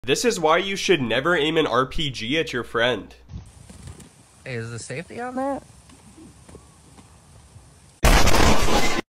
This is why you should never aim an RPG at your friend. Hey, is the safety on that?